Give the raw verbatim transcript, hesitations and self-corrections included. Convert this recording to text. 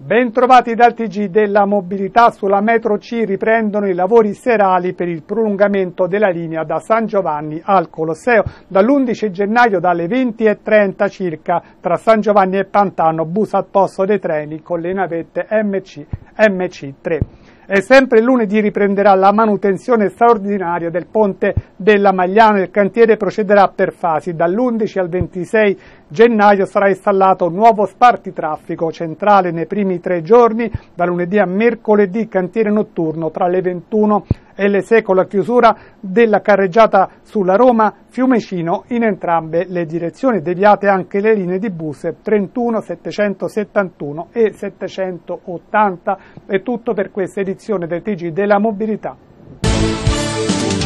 Bentrovati dal T G della mobilità. Sulla metro C riprendono i lavori serali per il prolungamento della linea da San Giovanni al Colosseo. Dall'undici gennaio dalle venti e trenta circa tra San Giovanni e Pantano, bus al posto dei treni con le navette M C M C tre. E sempre lunedì riprenderà la manutenzione straordinaria del ponte della Magliana. Il cantiere procederà per fasi. Dall'undici al ventisei gennaio sarà installato un nuovo spartitraffico centrale nei primi tre giorni, da lunedì a mercoledì cantiere notturno tra le ventuno e le sei, con la chiusura della carreggiata sulla Roma-Fiumicino in entrambe le direzioni. Deviate anche le linee di bus trentuno, settecentosettantuno e settecentottanta. È tutto per questa edizione del T G della mobilità.